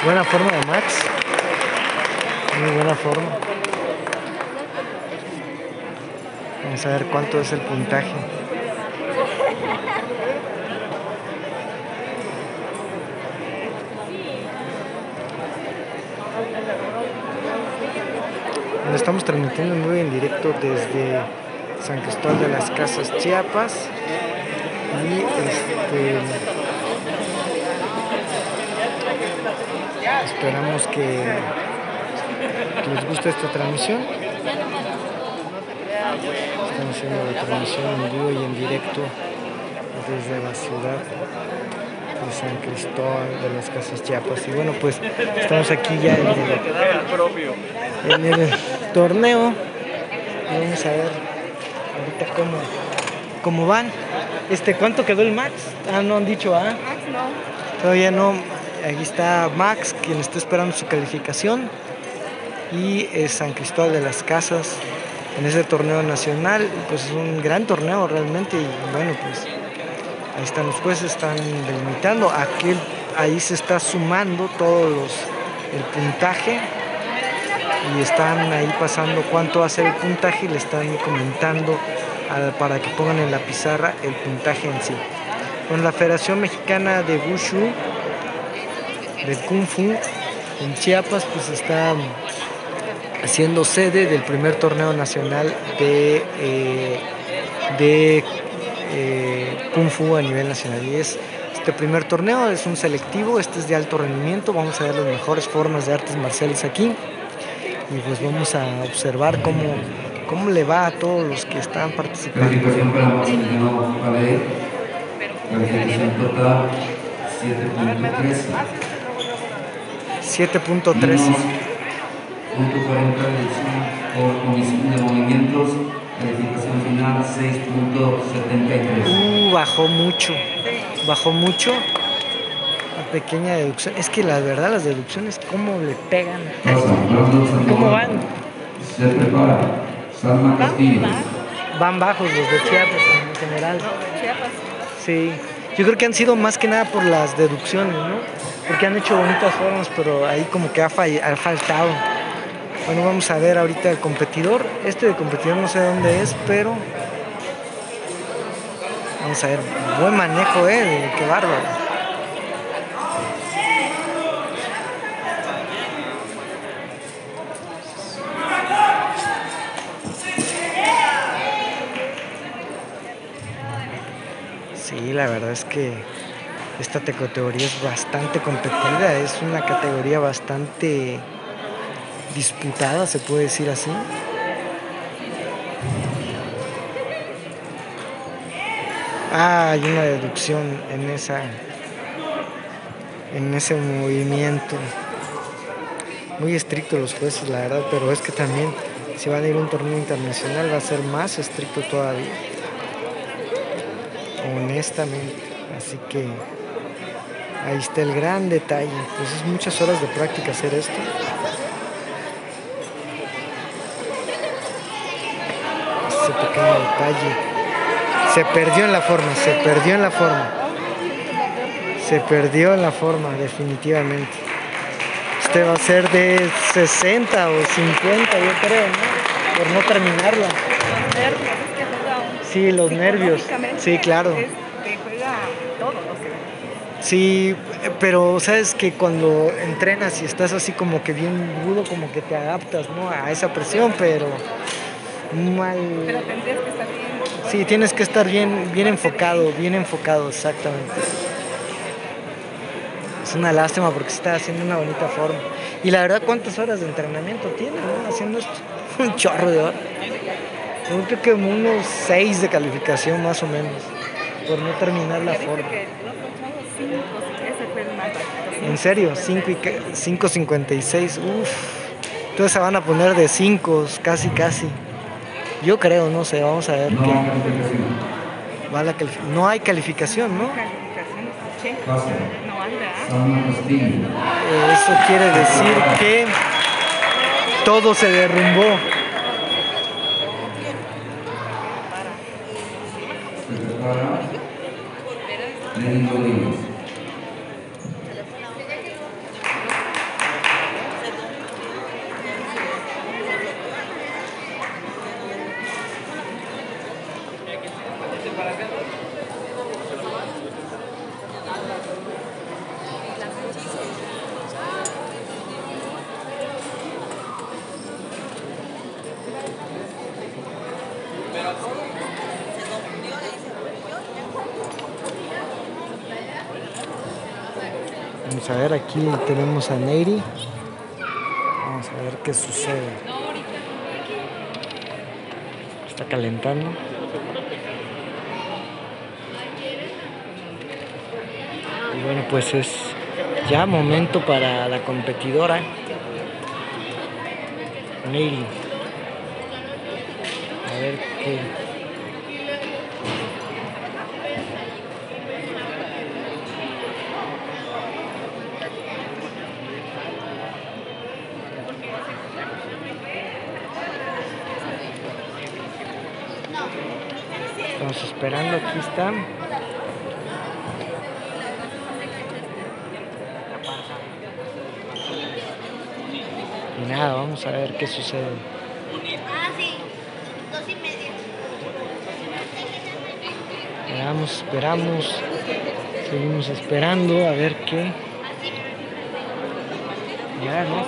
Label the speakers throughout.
Speaker 1: Buena forma de Max. Muy buena forma. Vamos a ver cuánto es el puntaje. Lo estamos transmitiendo muy en directo desde San Cristóbal de las Casas, Chiapas. Y esperamos que les guste esta transmisión. Estamos haciendo la transmisión en vivo y en directo desde la ciudad de San Cristóbal de las Casas, Chiapas. Y bueno, pues estamos aquí ya en el torneo. Vamos a ver ahorita cómo van. ¿Cuánto quedó el Max? No han dicho, Max no. Todavía no. Aquí está Max, quien está esperando su calificación. Y es San Cristóbal de las Casas en ese torneo nacional. Pues es un gran torneo realmente. Y bueno, pues ahí están los jueces, están delimitando. Ahí se está sumando el puntaje. Y están ahí pasando cuánto va a ser el puntaje y le están comentando para que pongan en la pizarra el puntaje en sí. Con la Federación Mexicana de Wushu, de Kung Fu, en Chiapas, pues está haciendo sede del primer torneo nacional de Kung Fu a nivel nacional. Y este primer torneo es un selectivo, es de alto rendimiento. Vamos a ver las mejores formas de artes marciales aquí. Y pues vamos a observar cómo le va a todos los que están participando.
Speaker 2: Calificación para masculino Valer. Calificación total 7.13.
Speaker 1: 7.13.
Speaker 2: Punto 40 por comisión de movimientos. Calificación final 6.73.
Speaker 1: Bajó mucho. Una pequeña deducción. Es que la verdad las deducciones, ¿cómo le pegan? ¿Cómo van?
Speaker 2: Se prepara. Salma Castillo.
Speaker 1: Van bajos los de Chiapas en general. Sí. Yo creo que han sido más que nada por las deducciones, ¿no? Porque han hecho bonitas formas, pero ahí como que ha faltado. Bueno, vamos a ver ahorita el competidor. De competidor no sé dónde es, pero vamos a ver. Buen manejo, qué bárbaro. Sí, la verdad es que esta categoría es bastante competida, es una categoría bastante disputada, se puede decir así. Hay una deducción en ese movimiento. Muy estrictos los jueces, la verdad, pero es que también si van a ir a un torneo internacional va a ser más estricto todavía. Honestamente, así que ahí está el gran detalle. Pues es muchas horas de práctica hacer esto. Ese pequeño detalle se perdió en la forma, definitivamente. Este va a ser de 60 o 50, yo creo, ¿no? Por no terminarla. Sí, los nervios. Sí, claro. Sí, pero sabes que cuando entrenas y estás así como que bien rudo, como que te adaptas, ¿no? A esa presión, pero mal.
Speaker 3: Pero tendrías que estar bien.
Speaker 1: Sí, tienes que estar bien enfocado, exactamente. Es una lástima porque se está haciendo una bonita forma. Y la verdad, ¿cuántas horas de entrenamiento tiene, no? Haciendo esto. Un chorro de horas. Yo creo que unos 6 de calificación más o menos, por no terminar la forma. ¿En serio? 5.56. Entonces se van a poner de 5, casi. Yo creo, no sé, vamos a ver qué. No hay calificación, ¿no? Eso quiere decir que todo se derrumbó. Vamos a ver, aquí tenemos a Neri. Vamos a ver qué sucede. Está calentando. Y bueno, pues es ya momento para la competidora Neri. A ver qué. Estamos esperando, aquí están. Y nada, vamos a ver qué sucede.
Speaker 3: Ah, sí, 2:30.
Speaker 1: Esperamos, seguimos esperando a ver qué. Ya, ¿no?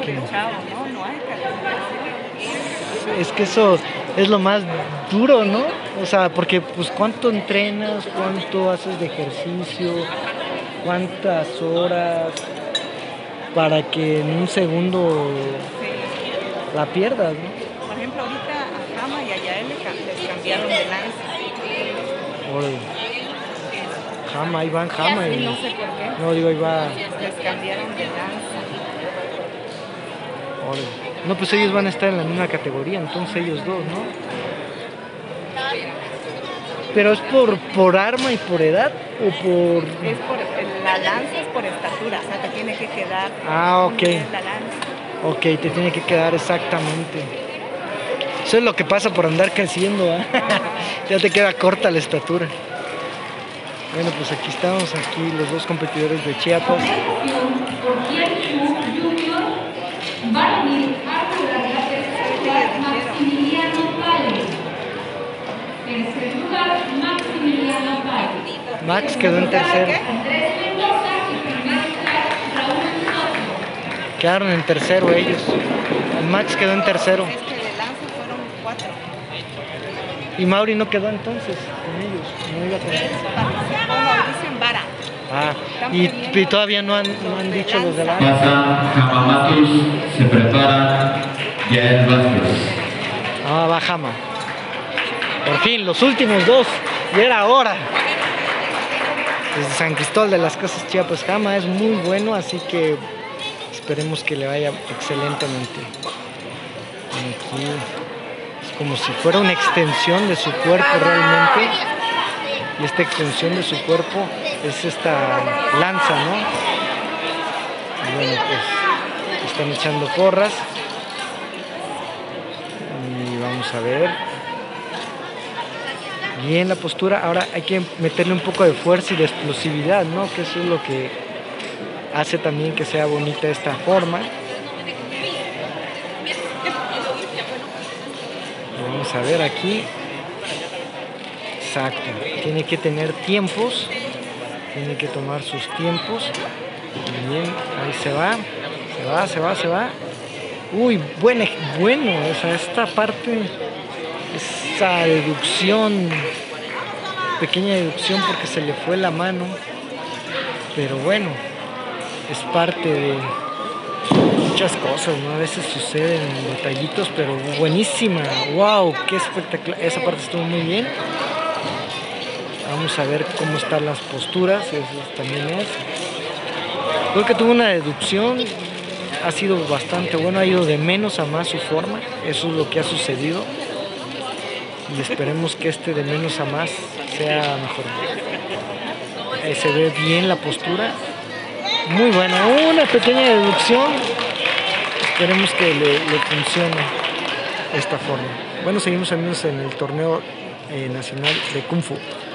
Speaker 1: Es que eso es lo más duro, ¿no? O sea, porque pues cuánto entrenas, cuánto haces de ejercicio, cuántas horas para que en un segundo la pierdas, ¿no?
Speaker 4: Por ejemplo, ahorita a Jama y a Yael les cambiaron de lanza.
Speaker 1: Órale. Jama, ahí van Jama.
Speaker 4: No sé por qué.
Speaker 1: No, digo, ahí va.
Speaker 4: Les cambiaron de lanza.
Speaker 1: Órale. No, pues ellos van a estar en la misma categoría, entonces ellos dos, ¿no? ¿Pero es por arma y por edad o por...?
Speaker 4: La lanza es por estatura, o sea, te tiene que quedar...
Speaker 1: Ah, ok.
Speaker 4: La lanza.
Speaker 1: Ok, te tiene que quedar exactamente. Eso es lo que pasa por andar creciendo, ¿eh? Ya te queda corta la estatura. Bueno, pues aquí estamos, aquí los dos competidores de Chiapas. Max quedó en tercero. Quedaron en tercero ellos. Max quedó en tercero.
Speaker 4: Es que de lanza fueron 4.
Speaker 1: Y Mauri no quedó entonces con ellos. No iba con ellos.
Speaker 4: Participó Mauricio en vara.
Speaker 1: Ah, y todavía no han dicho los de la...
Speaker 2: Pasa Jama Matus, se prepara Yael Vázquez.
Speaker 1: Ah, va Jama. Por fin, los últimos dos. Y era hora. Desde San Cristóbal de las Casas Chiapas, Jama es muy bueno, así que esperemos que le vaya excelentemente. Aquí es como si fuera una extensión de su cuerpo realmente. Y esta extensión de su cuerpo es esta lanza, ¿no? Y bueno, pues están echando porras. Y vamos a ver. Bien la postura. Ahora hay que meterle un poco de fuerza y de explosividad, ¿no? Que eso es lo que hace también que sea bonita esta forma. Vamos a ver aquí. Exacto. Tiene que tener tiempos. Tiene que tomar sus tiempos. Bien, ahí se va. Uy, bueno, o sea, esta parte, esa deducción, pequeña deducción porque se le fue la mano, pero bueno, es parte de muchas cosas, ¿no? A veces suceden detallitos, pero buenísima. Wow, qué espectacular. Esa parte estuvo muy bien. Vamos a ver cómo están las posturas, eso también es. Creo que tuvo una deducción, ha sido bastante bueno, ha ido de menos a más su forma, eso es lo que ha sucedido. Y esperemos que de menos a más sea mejor. Se ve bien la postura, muy buena, una pequeña deducción. Esperemos que le funcione esta forma. Bueno, seguimos amigos en el torneo nacional de Kung Fu.